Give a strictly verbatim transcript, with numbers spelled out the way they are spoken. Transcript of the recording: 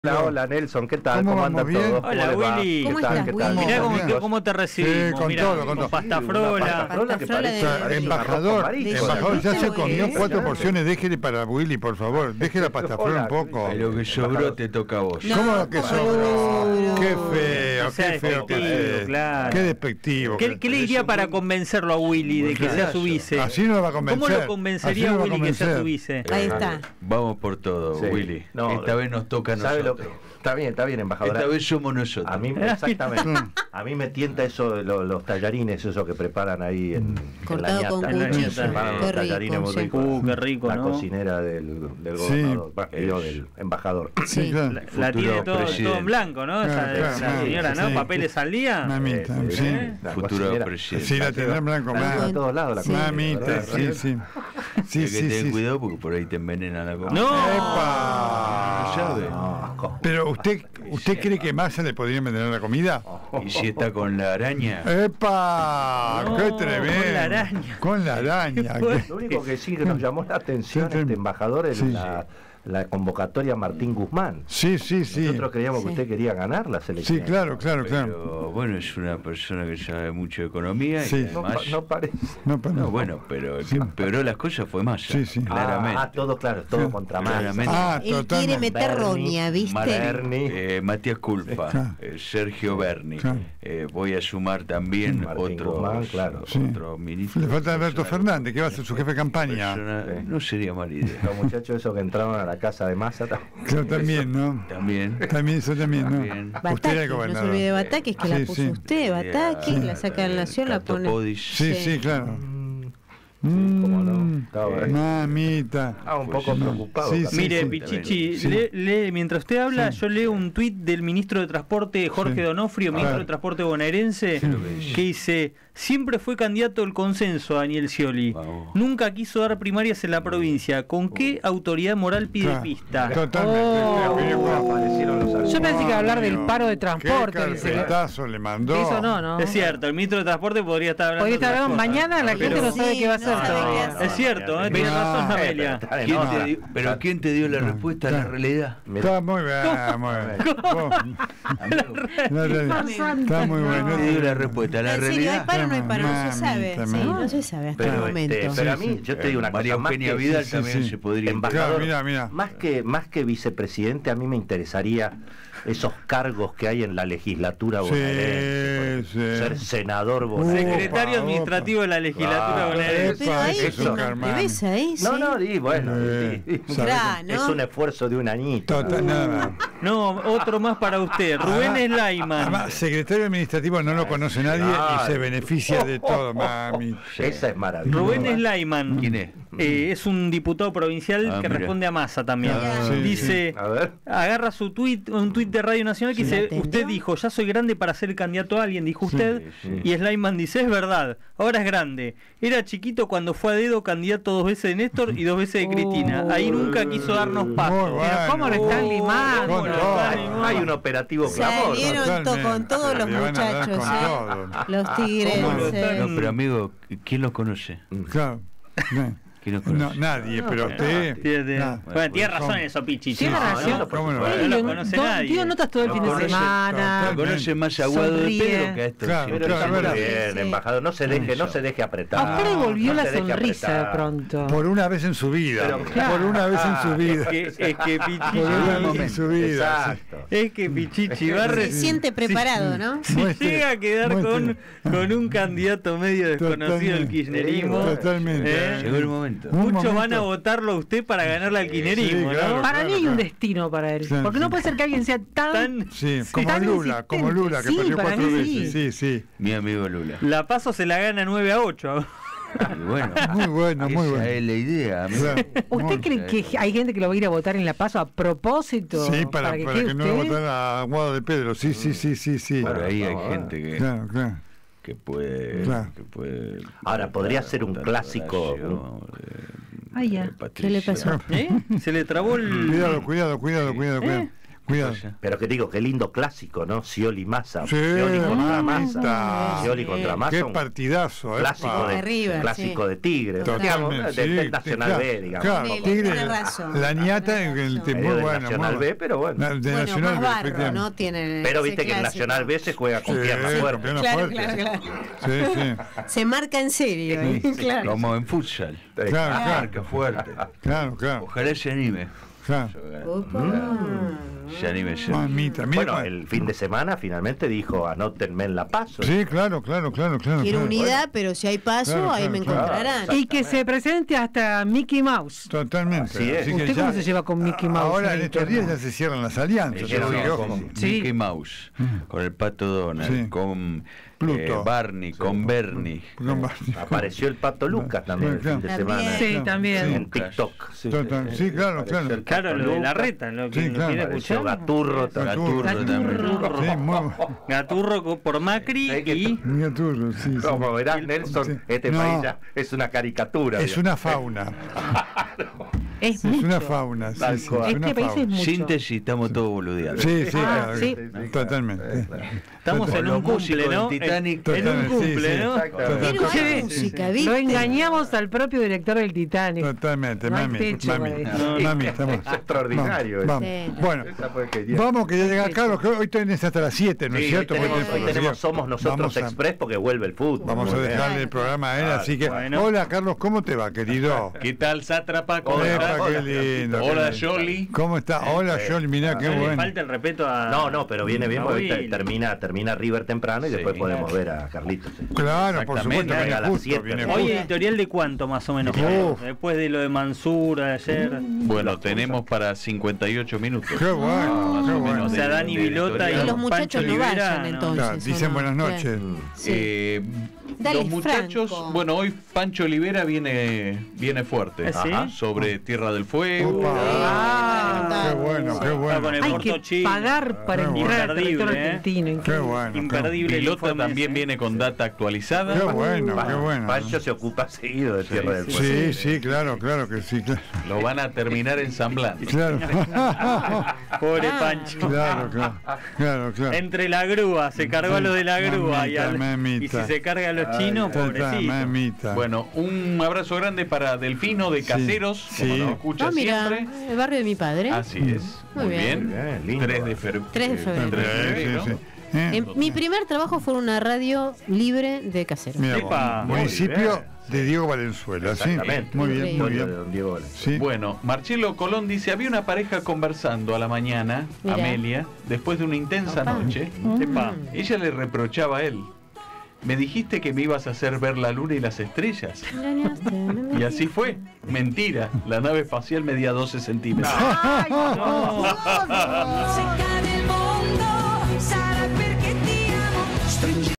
Hola, hola Nelson, ¿qué tal? ¿Cómo, ¿Cómo anda bien? todo? Hola Willy. ¿Qué ¿Cómo tal? estás, ¿Qué tal? Willy? Mirá cómo, Bien. cómo te recibimos, Sí, con mirá, todo, con todo. pasta Sí, una frola. pasta frola que Pasta parece, frola de- parece un Embajador, arroz con embajador, ya se ¿Viste, comió Willy? cuatro porciones, déjele para Willy, por favor, deje la pasta frola un poco. Lo que sobró te toca a vos. No, ¿Cómo que ¿cómo sobró? no? Qué feo, No sea qué feo que despectivo, es. claro. Qué despectivo. ¿Qué, qué le diría para convencerlo a Willy de que sea su vice? Así no lo va a convencer. ¿Cómo lo convencería Así no a lo va a Willy que sea convencer. su vice? Ahí está. Vamos por todo, Sí. Willy. No, Esta vez nos toca a ¿Sabe lo nosotros. que? Está bien, está bien, embajador. Esta vez somos nosotros. A mí, exactamente. A mí me tienta eso, de lo- los tallarines, eso que preparan ahí en, en la Cortado con ñata. cuchillo. Preparan Qué los rico, tallarines muy sí. ricos. Uh, qué rico, La ¿no? cocinera del, del Sí. gobernador, bah, digo, del embajador. Sí, claro. La, la Futuro tiene todo, presidente. todo en blanco, ¿no? Claro, Esa, claro, esa claro, señora, ¿no? sí. ¿Papeles al día? Mamita, Eh, sí. eh, la Futuro cocinera. presidente. Sí, la tendrá en blanco, La lleva a mamita. todos lados la Sí. cocinera, Mamita, ¿verdad? sí, sí. Sí, Hay que sí, tener sí. cuidado porque por ahí te envenenan la comida. ¡No! ¡Epa! ¿Sabe? No, ¿cómo? Pero usted, ¿usted cree que Massa le podría envenenar la comida? Y si está con la araña, ¡Epa! No, ¡Qué tremendo! con la araña. Con la araña. Qué Lo único que sí que nos llamó la atención Sí, sí. este embajador es Sí. la, la convocatoria a Martín Guzmán. Sí, sí, sí. Nosotros creíamos que Sí. usted quería ganar la selección. Sí, claro, claro, claro. pero bueno, es una persona que sabe mucho de economía Sí. y No, pa- además... no parece. No, pero No, no. bueno, pero el Sí. que empeoró las cosas fue Massa, Sí, sí. claramente. Ah, todo claro, todo Sí. contra Massa. Claramente. Ah, Él quiere totalmente. meter Bernie, roña, ¿viste? Bernie. Eh, Matías Culpa, Claro. eh, Sergio Berni. Claro. Eh, voy a sumar también Martín otros, Guzmán, claro. Sí. otros ministros. Le falta Alberto Personal- Fernández, que va a ser su jefe de campaña. persona- Sí. No sería mala idea. Los muchachos esos que entraron a la casa de Massa. tam- Claro, también, ¿no? También. También, eso también, ¿no? También. Usted Bataki, era el no se gobernador. olvide de Bataki, es que Sí, la puso sí. usted, Bataki, Sí. la saca de la nación, la Cato pone. Podis. Sí, sí, claro. Mm, cómo no. Mm, Estaba, Mamita. estaba un Pues poco sí. preocupado. Sí, también. Mire, sí. Pichichi, Sí. lee- lee- mientras usted habla, Sí. yo leo un tuit del ministro de Transporte, Jorge Sí. Donofrio, ministro Claro. de Transporte bonaerense, que dice, siempre fue candidato del consenso Daniel Scioli, Vamos. nunca quiso dar primarias en la provincia, ¿con qué autoridad moral pide Claro, pista? Totalmente. Oh. Mire cómo Aparecieron los Yo pensé que iba a hablar del Coño, paro de Qué transporte. dice que- carpetazo le mandó. Eso no, ¿no? Es cierto, el ministro de Transporte podría estar hablando Podría estar de otras hablando cosas. mañana, la gente Pero- no sabe Sí, qué va a no hacer sabe qué todavía. hacer. Es cierto, ¿eh? tiene No. razón, Eh, Amelia. pero está en ¿Quién orden. te dio- ¿Pero quién te dio la respuesta a la Claro. realidad? Mirá, Está muy bien, muy bien. Vos, Amigo, la realidad. Está muy bueno. ¿quién te dio la respuesta a la En serio, hay realidad? paro o no hay paro, no se sabe. Mamita, Sí, mamita. no se sabe hasta el Pero, momento. este, pero a Sí, mí, sí. yo te digo una María cosa más Eugenia que, Vidal sí, también sí. se podría embajador, Claro, mira, mira. más que más que vicepresidente, a mí me interesaría esos cargos que hay en la legislatura Sí, bonaerense. sí. Ser senador bonaerense. Secretario Opa, administrativo de la legislatura Ah, bonaerense. Pero ahí Eso, no, Carmán. ¿te ves ahí? No, Sí. no, di, bueno, Eh, di, di. Claro, es ¿no? un esfuerzo de un añito. Total, nada más. No, otro más para usted, Rubén Además- Slayman. Además, secretario administrativo no lo conoce nadie y se beneficia de todo, mami. Esa es maravillosa. Rubén Slayman. ¿Quién es? Eh, es un diputado provincial Ah, que mira. responde a Massa también. Ah, sí, dice, A ver. agarra su tuit, un tuit de Radio Nacional que Sí. dice, ¿Entendió? usted dijo, ya soy grande para ser candidato a alguien, dijo usted, sí. y Slayman dice, es verdad, ahora es grande. Era chiquito cuando fue a dedo candidato dos veces de Néstor y dos veces de Cristina. Ahí nunca quiso darnos Muy paso. bueno. Pero ¿cómo lo están Oh, limando? ¿cómo lo Con están Hay, limando? hay un operativo clamor. Salieron to- Totalmente. con todos los Le van a dar muchachos, con ¿eh? todo. Los ¿Cómo lo tigrenses. están? No, pero amigo, ¿quién lo conoce? Claro. No, ¿Quién lo no, conoce? nadie, pero usted. Tiene, tiene- Nah. bueno, tiene razón ¿Cómo? en eso, Pichichi. Tiene No, razón. no, ¿Cómo no? no Él lo lo- conoce do- nadie. dio notas todo el No fin de conoce- semana. Lo conoce más a Guado de Sonríe. Pedro que a esto. Claro, Pero claro, está bueno. muy bien, Sí. embajador, no se deje, no se deje apretar. A usted le volvió No la se deje sonrisa de apretar. pronto. Por una vez en su vida. Pero, claro. Por una vez en su vida. Es que, es que Por una Pichichi, vez en su vida. Exacto. es que Pichichi va a Se re- siente preparado, ¿no? Si Muestre, llega a quedar con, muestre. con un candidato medio desconocido del Totalmente. kirchnerismo, Totalmente. ¿eh? Llegó el momento. Un muchos momento. van a votarlo a usted para ganarle al kirchnerismo, Sí, claro. ¿no? Para mí hay claro. un destino para él. Claro, Porque sí. no puede ser que alguien sea tan. Tan- Sí, Sí, como tan Lula, como insistente. Lula, que Sí, perdió para cuatro mí veces. sí. Sí, sí. Mi amigo Lula. La paso se la gana nueve a ocho. Y bueno, Muy bueno, muy esa bueno. es la idea, amigo. Claro, ¿Usted muy- cree que hay gente que lo va a ir a votar en La Paso a propósito? Sí, para, que para quede que no usted? voten a Guado de Pedro. Sí, sí, sí, sí, sí. Por ahí hay Bueno, gente que, Claro, claro. que puede, Claro. que puede. Ahora, podría ser un votar clásico, Horacio, eh, Ay, ya. eh, ¿Qué le Patricia. pasó? ¿Eh? Se le trabó el... Cuidado, cuidado, cuidado, cuidado, cuidado. Cuidado. Pero que digo, qué lindo clásico, ¿no? Scioli Massa. Sí, Scioli contra mamita. Massa. Scioli contra Massa. Qué un partidazo, ¿eh? Clásico de, De River, clásico sí. de Tigre. Totalmente, Digamos, de- sí, del Nacional claro, B, digamos. Claro, Tiene- Tigre, tiene razón. la ñata, en el, Tiene muy razón. bueno. Nacional muy B, pero bueno. Na- de Bueno, Nacional más B, barro, efectivamente. ¿no? Tiene Pero ese viste que el clásico. Nacional B se juega con Sí, piernas fuertes. piernas Claro, fuertes. claro, claro. Sí, sí. Se marca en serio, ¿eh? claro. Como en futsal. Claro, claro, Marca fuerte. claro, claro, Ojalá se anime. claro. Se anime, se anime. Mamita, mira. Bueno, cua- el fin de semana finalmente dijo, anótenme en la paso. Sí, claro, claro, claro, claro. Quiero claro. unidad, pero si hay paso, Claro, ahí claro, me claro. encontrarán. Y que se presente hasta Mickey Mouse. Totalmente. Así es. Así que ¿Usted ya- cómo se lleva con Mickey Mouse? Ahora en en estos días ya se cierran las alianzas. Dijeron, así que no, ojo. Con Sí. Mickey Mouse, con el Pato Donald, Sí. con Pluto. eh, Barney, con Bernie. Con- Apareció el Pato Lucas también el Claro. fin de También. semana. Sí, Claro. también. En TikTok. Sí, Total, sí, sí, claro, apareció claro. el Claro, Pato lo de la Lucas, reta, lo que Sí, lo claro. quiere apareció escuchar. Gaturro también. Gaturro también. Sí, muy Gaturro co- por Macri Sí, que- y muy turro, sí, sí. Como verás, Nelson, Sí. este No. país ya es una caricatura. Es digamos. una fauna. Es Es mucho. una fauna, sí, Tal sí, cual. es una Este país es fauna. mucho. Síntesis, estamos todos boludeando. Sí, sí, Ah, claro, sí. totalmente. estamos en Los un cumple, músicos ¿no? del Titanic. En, en un Totalmente, sí, cumple, sí. ¿no? Exactamente. Pero hay Sí, música, Lo ¿viste? engañamos al propio director del Titanic. Totalmente, No hay mami, techo mami, para eso. mami, estamos. Es extraordinario. Vamos, Sí. vamos. Bueno, Esa fue genial. vamos que ya llega Carlos, que hoy tenés hasta las siete, ¿no es Sí, hoy cierto? tenemos, Porque- hoy tenemos Somos Nosotros Vamos a- Express porque vuelve el fútbol. Vamos a Muy bien. dejarle el programa a él, así que. Bueno. Hola Carlos, ¿cómo te va, querido? ¿Qué tal, Sátrapa? ¿Cómo Hola, estás? Epa, hola, qué lindo. qué Hola, lindo. Jolly. ¿Cómo está? Hola, Eh, Joel, mirá qué No le bueno. falta el respeto a. No, no, pero viene bien porque Raúl. ahorita termina, termina River temprano y Sí. después podemos ver a Carlitos. ¿eh? Claro, por Exactamente. supuesto, viene A las justo, siete. viene Hoy justo. editorial de cuánto más o menos. Uf. Después de lo de Mansur ayer. Bueno, tenemos para cincuenta y ocho minutos. Qué bueno, Más qué o bueno. menos O sea, de- Dani de Vilota y Y editorial. los muchachos Pancho no Olivera, vayan no. entonces. Claro, ¿o dicen no? buenas noches. Claro. Sí. Eh, Dale, los muchachos, Franco. bueno, hoy Pancho Olivera viene, viene fuerte. ¿Ah, sí? Ajá, sobre Tierra del Fuego. Opa. Ah. Qué bueno, qué Está con bueno. el Hay Porto que Chino. pagar para Qué entrar al bueno. territorio Imperdible, ¿eh? argentino. Qué increíble. bueno. qué- Imperdible. el Pilota informe también ese, ¿eh? viene con data actualizada. Qué bueno, Pa- qué bueno. Pancho se ocupa seguido de Tierra del Fuego. Sí, sí, claro, claro que sí, claro. Lo van a terminar ensamblando. Claro, Pobre Ah, Pancho. claro, claro, claro, claro. Entre la grúa, se cargó a lo de la grúa y, Mamita, al- mamita. y si se carga a los chinos, Tata, pobrecito. mamita. Bueno, un abrazo grande para Delfino de Caseros, sí. como nos escucha Ah, mira, siempre. el barrio de mi padre. Así es, Muy muy bien. bien. Bien, lindo. tres de febrero. tres de febrero. Sí, sí, sí. Eh, Eh, mi primer trabajo fue en una radio libre de caseros. Mira, Epa. municipio de Diego Valenzuela, sí. Exactamente. Muy bien, muy Historia de bien. don Diego Vélez. Sí. Bueno, Marcelo Colón dice, había una pareja conversando a la mañana, Mirá. Amelia, después de una intensa Opa. noche. Epa. Ella le reprochaba a él, me dijiste que me ibas a hacer ver la luna y las estrellas. Y así fue. Mentira, la nave espacial medía doce centímetros. Se cade il mondo, sarà perché ti amo. Stringi